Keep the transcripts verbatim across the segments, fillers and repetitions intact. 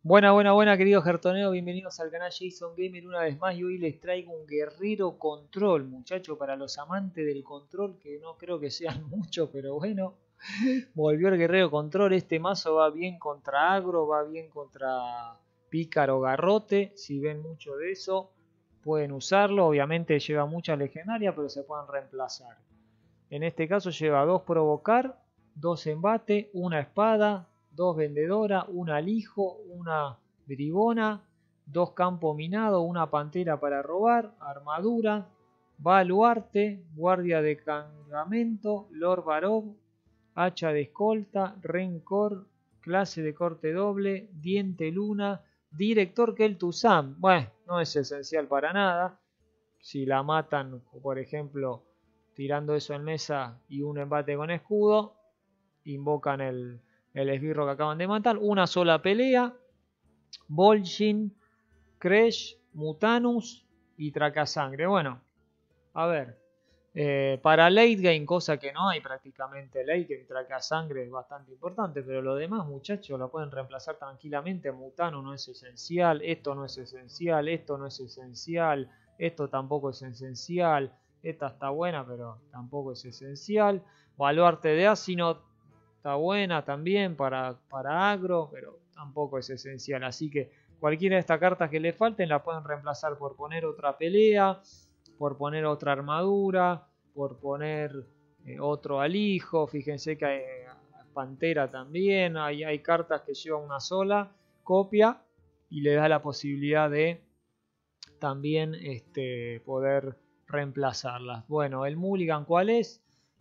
Buena, buena, buena, queridos Gertoneos, bienvenidos al canal Jason Gamer una vez más y hoy les traigo un guerrero control, muchachos, para los amantes del control, que no creo que sean muchos, pero bueno, volvió el guerrero control. Este mazo va bien contra agro, va bien contra pícaro garrote, si ven mucho de eso pueden usarlo, obviamente lleva muchas legendarias, pero se pueden reemplazar. En este caso lleva dos provocar, dos embate, una espada, dos vendedora, una alijo, una bribona, dos campo minado, una pantera para robar, armadura, baluarte, guardia de cargamento, Lord Barov, hacha de escolta, rencor, clase de corte doble, diente luna, director Kel'Thuzad. Bueno, no es esencial para nada. Si la matan, por ejemplo, tirando eso en mesa y un embate con escudo, invocan el, el esbirro que acaban de matar. Una sola pelea. Vol'jin, Kresh, Mutanus y Tracasangre. Bueno, a ver. Eh, para late game, cosa que no hay prácticamente late game, Tracasangre es bastante importante, pero lo demás, muchachos, lo pueden reemplazar tranquilamente. Mutanus no es esencial, esto no es esencial, esto no es esencial, esto tampoco es esencial, esta está buena, pero tampoco es esencial. Baluarte de Asino está buena también para, para agro, pero tampoco es esencial. Así que cualquiera de estas cartas que le falten la pueden reemplazar por poner otra pelea, por poner otra armadura, por poner eh, otro alijo. Fíjense que hay eh, pantera también. Hay, hay cartas que llevan una sola copia y le da la posibilidad de también este, poder reemplazarlas. Bueno, el mulligan, ¿cuál es?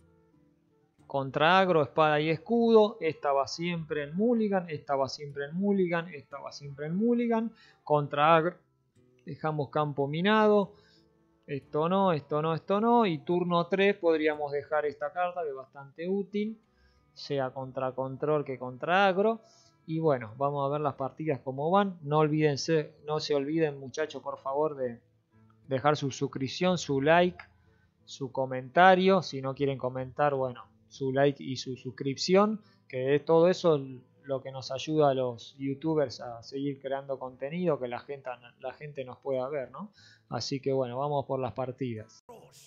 Contra agro, espada y escudo. Esta va siempre en mulligan, esta va siempre en mulligan, esta va siempre en mulligan. Contra agro dejamos campo minado. Esto no, esto no, esto no. Y turno tres podríamos dejar esta carta, que es bastante útil, sea contra control que contra agro. Y bueno, vamos a ver las partidas como van. No olvídense, no se olviden, muchachos, por favor, de dejar su suscripción, su like, su comentario. Si no quieren comentar, bueno, su like y su suscripción, que es todo eso lo que nos ayuda a los youtubers a seguir creando contenido, que la gente, la gente nos pueda ver, ¿no? Así que bueno, vamos por las partidas.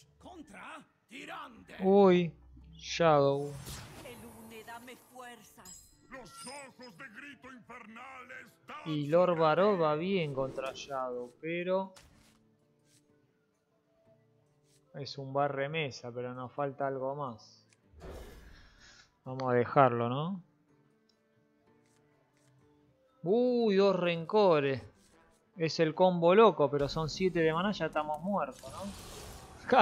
Uy, Shadow. Y Lord Barov va bien contra Shadow, pero es un bar remesa, pero nos falta algo más. Vamos a dejarlo, ¿no? Uy, dos rencores. Es el combo loco, pero son siete de maná, ya estamos muertos, ¿no?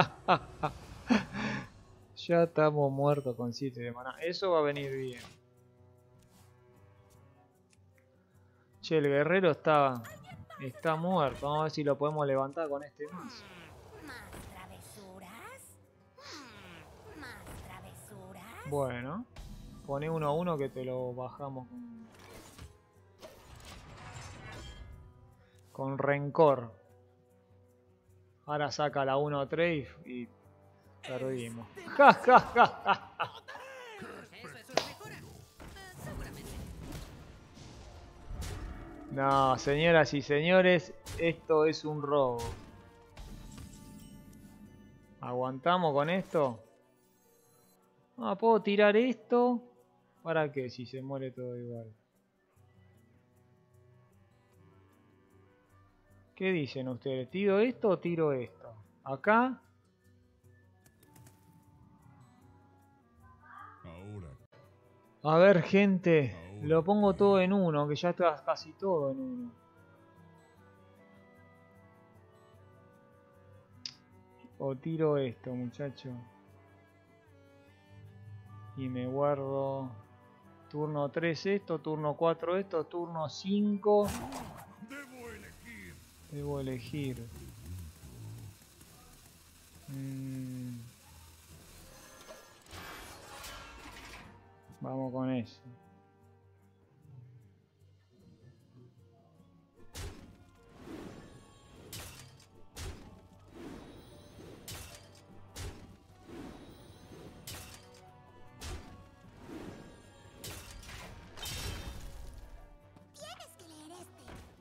Ya estamos muertos con siete de maná. Eso va a venir bien. Che, el guerrero está, está muerto. Vamos a ver si lo podemos levantar con este mazo. Bueno, pone uno a uno que te lo bajamos con, con rencor. Ahora saca la uno tres y, y perdimos. ¡Ja, ja, ja, ja! No, señoras y señores, esto es un robo. ¿Aguantamos con esto? Ah, ¿puedo tirar esto? ¿Para qué? Si se muere todo igual. ¿Qué dicen ustedes? ¿Tiro esto o tiro esto? Acá. A ver, gente. Lo pongo todo en uno, que ya está casi todo en uno. O tiro esto, muchacho. Y me guardo turno tres esto, turno cuatro esto, turno cinco. Debo elegir. Debo elegir. Mm. Vamos con eso.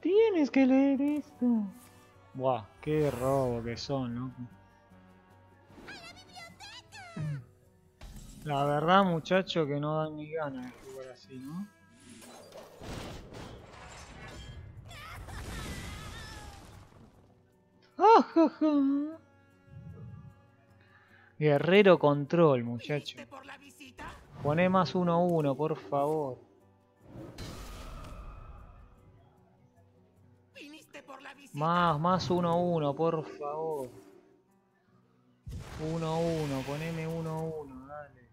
Tienes que leer esto. Buah, qué robo que son, ¿no? La verdad, muchacho, que no dan ni ganas de jugar así, ¿no? ¡Ajaja! Guerrero control, muchacho. Poné más uno uno, por favor. Más, más uno uno, por favor. uno uno, poneme uno uno, dale.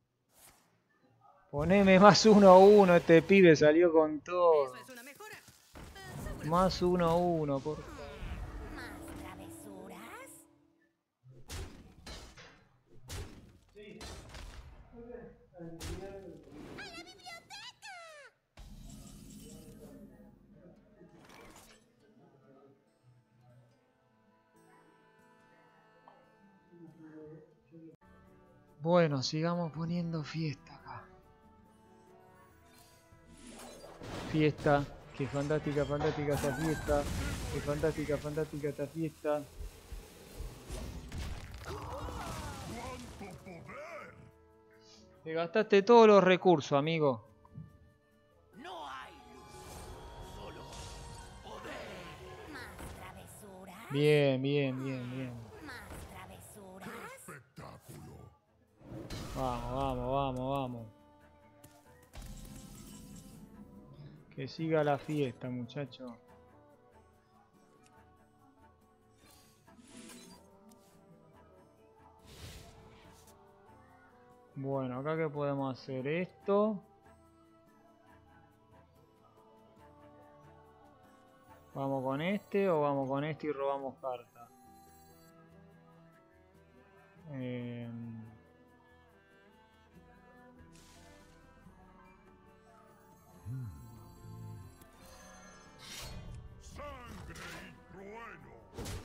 Poneme más uno uno, este pibe salió con todo. Más uno uno, por favor. Bueno, sigamos poniendo fiesta acá. Fiesta, qué fantástica, fantástica esta fiesta. Qué fantástica, fantástica esta fiesta. Te gastaste todos los recursos, amigo. No hay luz, solo poder. Más travesuras. Bien, bien, bien, bien. Más travesuras. Espectáculo. Vamos, vamos, vamos, vamos. Que siga la fiesta, muchacho. Bueno, acá que podemos hacer esto. ¿Vamos con este o vamos con este y robamos carta? Eh... Sangre y trueno.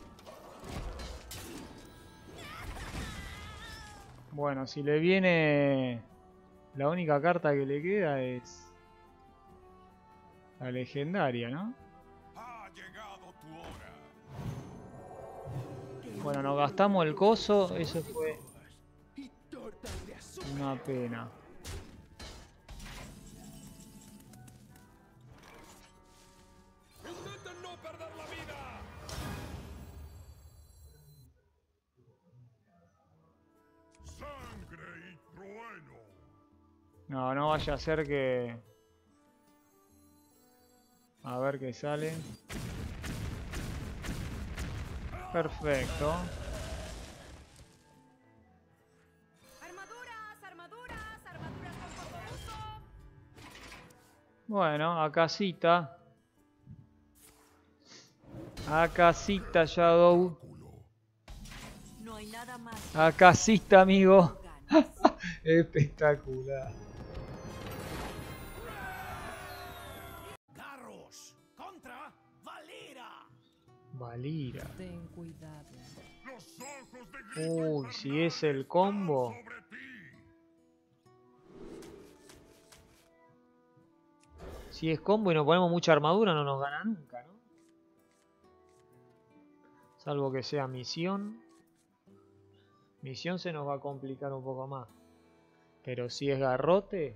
Bueno, si le viene... La única carta que le queda es... la legendaria, ¿no? Ha llegado tu hora. Bueno, nos gastamos el coso, eso fue una pena. Intenten no perder la vida. Sangre y trueno. No, no vaya a ser que... A ver qué sale. Perfecto. Armaduras, armaduras, armaduras con poco uso. Bueno, a casita. A casita, Shadow. No hay nada más. A casita, amigo. Espectacular. Garros contra Valera. Valira. Ten cuidado. Los ojos de grito Uy, si infernal es el combo. sobre ti. Si es combo y no ponemos mucha armadura, no nos gana nunca, ¿no? Salvo que sea misión. Misión se nos va a complicar un poco más. Pero si es garrote...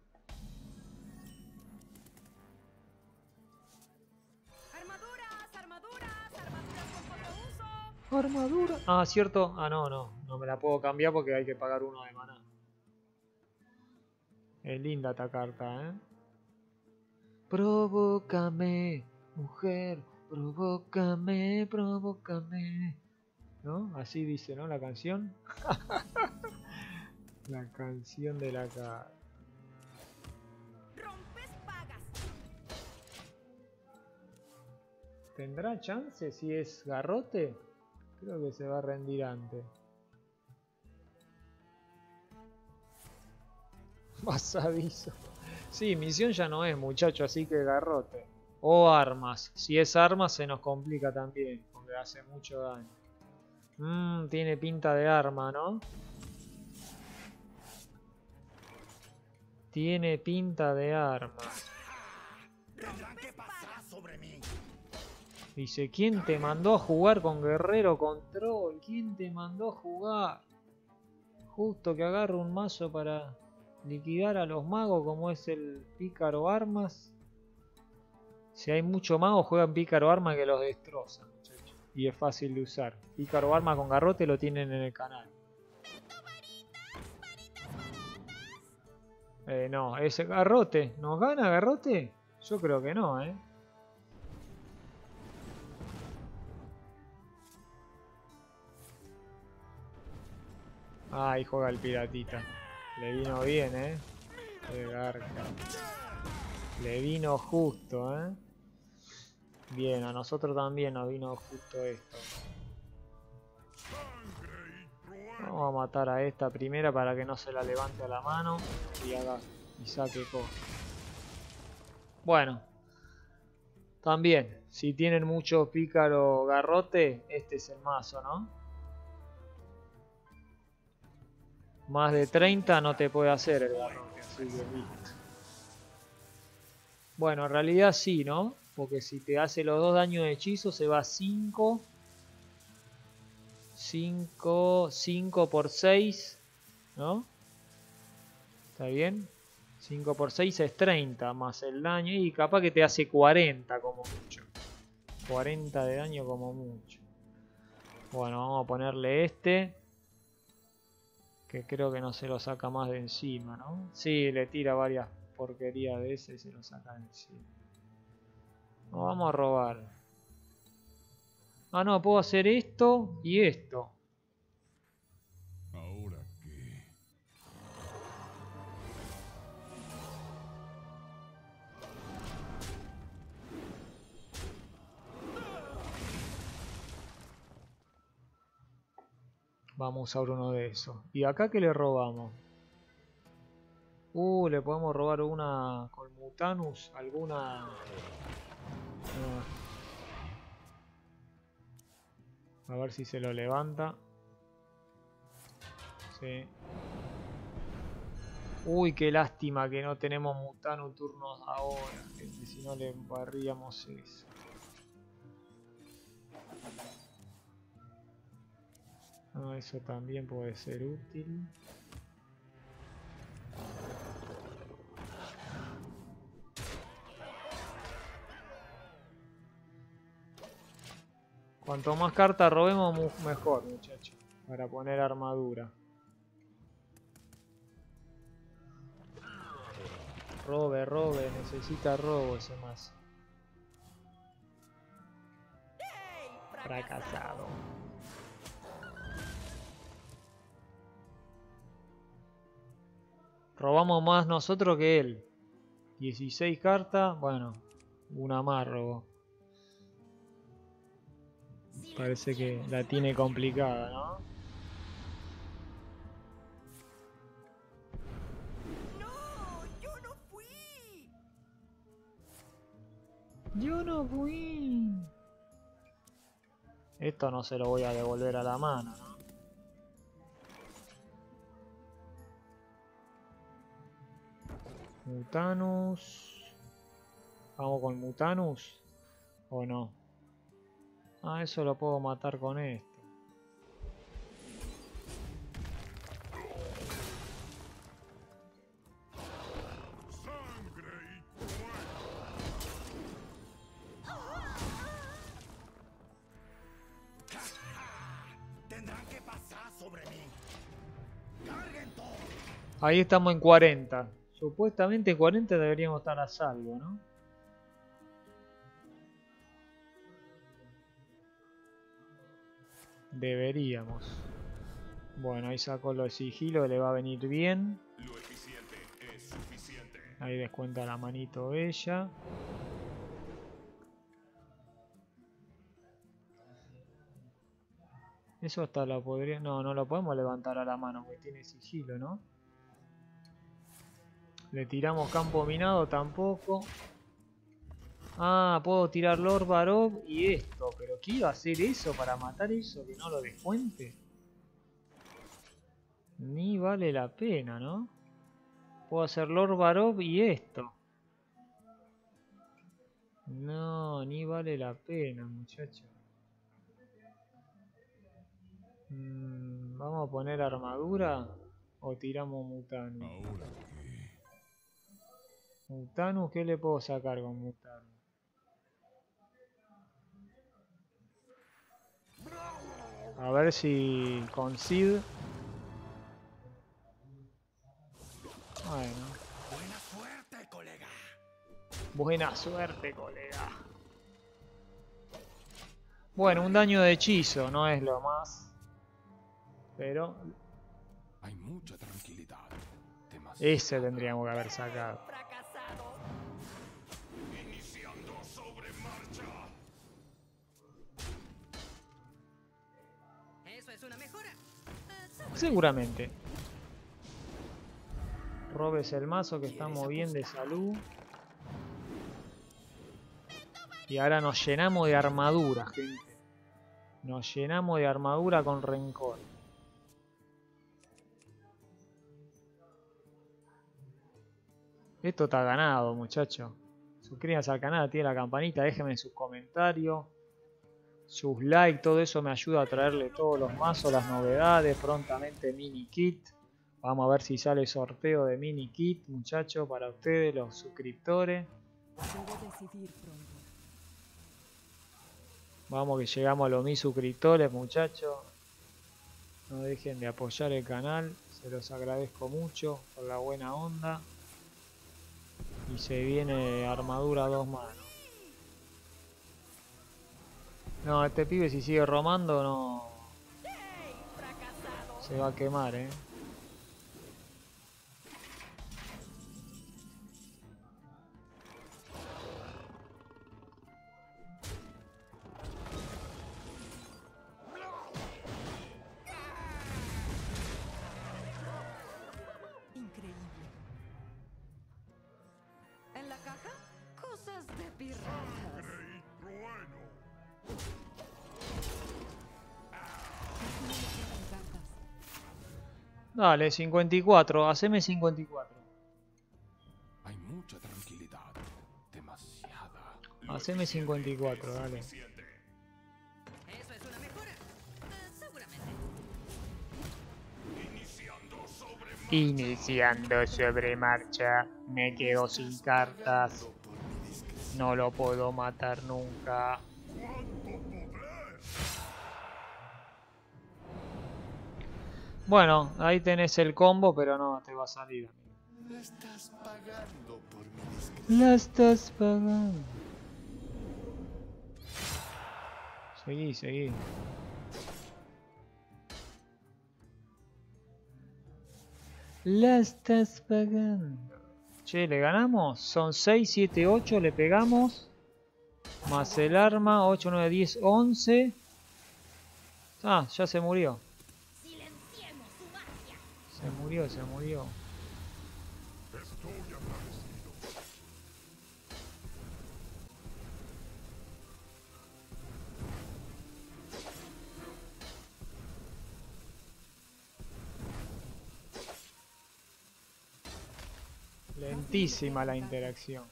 Armaduras, armaduras, armaduras con poco uso. Armadura. Ah, cierto. Ah, no, no. No me la puedo cambiar porque hay que pagar uno de maná. Es linda esta carta, ¿eh? Provócame, mujer. Provócame, provócame. ¿No? Así dice, ¿no? La canción. La canción de la carta. Rompes pagas. ¿Tendrá chance si es garrote? Creo que se va a rendir antes. Más aviso. Sí, misión ya no es, muchacho, así que garrote. O armas. Si es armas se nos complica también, porque hace mucho daño. Mmm, tiene pinta de arma, ¿no? Tiene pinta de arma. Tendrán que pasar sobre mí. Dice, ¿quién te mandó a jugar con Guerrero Control? ¿Quién te mandó a jugar? Justo que agarro un mazo para liquidar a los magos como es el Pícaro Armas. Si hay mucho mago, juegan Pícaro Armas que los destroza, muchachos. Y es fácil de usar. Pícaro Armas con garrote lo tienen en el canal. Eh, no, ese garrote. ¿Nos gana garrote? Yo creo que no, eh. Ahí juega el piratita. Le vino bien, eh. Qué garca. Le vino justo, eh. Bien, a nosotros también nos vino justo esto. Vamos a matar a esta primera para que no se la levante a la mano y haga y saque cosas. Bueno, también, si tienen mucho pícaro garrote, este es el mazo, ¿no? Más de treinta no te puede hacer el garrote, así que listo. Bueno, en realidad sí, ¿no? Porque si te hace los dos daños de hechizo se va cinco. cinco, cinco por seis, ¿no? ¿Está bien? cinco por seis es treinta más el daño y capaz que te hace cuarenta como mucho. cuarenta de daño como mucho. Bueno, vamos a ponerle este. Que creo que no se lo saca más de encima, ¿no? Sí, le tira varias porquerías de ese y se lo saca de encima. No, vamos a robar. Ah, no, puedo hacer esto y esto. ¿Ahora qué? Vamos a usar uno de esos. ¿Y acá qué le robamos? Uh, le podemos robar una con Mutanus, alguna... Uh. A ver si se lo levanta. Sí. Uy, qué lástima que no tenemos Mutanus turnos ahora, gente, si no le barríamos eso. Ah, eso también puede ser útil. Cuanto más cartas robemos, mejor, muchachos. Para poner armadura. Robe, robe, necesita robo ese mazo. Fracasado. Robamos más nosotros que él. dieciséis cartas, bueno, una más robó. Parece que la tiene complicada, ¿no? ¡No! ¡Yo no fui! Yo no fui. Esto no se lo voy a devolver a la mano, ¿no? Mutanus. ¿Vamos con Mutanus? ¿O no? Ah, eso lo puedo matar con esto. ¡Sangre y fuego! Tendrán que pasar sobre mí. ¡Carguen todo! Ahí estamos en cuarenta. Supuestamente en cuarenta deberíamos estar a salvo, ¿no? Deberíamos. Bueno, ahí sacó lo de sigilo, le va a venir bien. Lo eficiente es suficiente. Ahí descuenta la manito ella. Eso hasta lo podría... No, no lo podemos levantar a la mano porque tiene sigilo, ¿no? Le tiramos campo minado tampoco. Ah, puedo tirar Lord Barov y esto. Pero ¿qué iba a hacer eso para matar eso que no lo descuente? Ni vale la pena, ¿no? Puedo hacer Lord Barov y esto. No, ni vale vale la pena, muchacho. Mm, ¿vamos a poner armadura o tiramos Mutanu? ¿Ahora qué? Mutanu, ¿qué le puedo sacar con Mutanu? A ver si con Sid. Bueno. Buena suerte, colega. Buena suerte, colega. Bueno, un daño de hechizo, no es lo más. Pero Hay mucha tranquilidad. Demasiada. ese tendríamos que haber sacado. Fracasado. Iniciando sobre marcha. Eso es una mejora. Eh, seguro. Seguramente. Robes el mazo que estamos bien de salud. Y ahora nos llenamos de armadura, gente. Nos llenamos de armadura con rencor. Esto está ganado, muchachos. Suscríbanse al canal, activen la campanita, déjenme sus comentarios, sus likes, todo eso me ayuda a traerle todos los mazos, las novedades, prontamente mini kit. Vamos a ver si sale sorteo de mini kit, muchachos, para ustedes, los suscriptores. Debo decidir pronto. Vamos que llegamos a los mil suscriptores, muchachos. No dejen de apoyar el canal, se los agradezco mucho por la buena onda. Y se viene armadura a dos manos. No, este pibe si sigue romando no ¡Ey! Fracasado. se va a quemar, eh. Increíble. En la caja, cosas de piratas. Creí trueno. Dale, cincuenta y cuatro, haceme cincuenta y cuatro. Hay mucha tranquilidad. Demasiada. Haceme cincuenta y cuatro, dale. Suficiente. Eso es una mejora. Eh, seguramente. Iniciando sobre marcha. Iniciando sobre marcha, me quedo sin cartas. No lo puedo matar nunca. Bueno, ahí tenés el combo, pero no te va a salir. La estás pagando por mi discreción. La estás pagando. Seguí, seguí. La estás pagando. Che, ¿le ganamos? Son seis, siete, ocho, le pegamos. Más el arma, ocho, nueve, diez, once. Ah, ya se murió. Silenciemos su magia. Se murió, se murió. Estoy agradecido. Lentísima la interacción.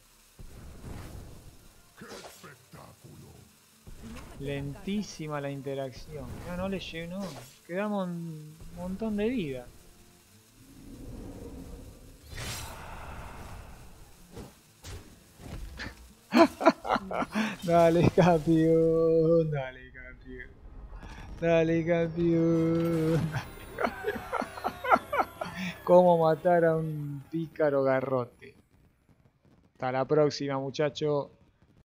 ¡Qué espectáculo! Lentísima la interacción. No, no le llegó. Quedamos un montón de vida. Dale, campeón. Dale, campeón. Dale, campeón. Cómo matar a un pícaro garrote. Hasta la próxima, muchachos.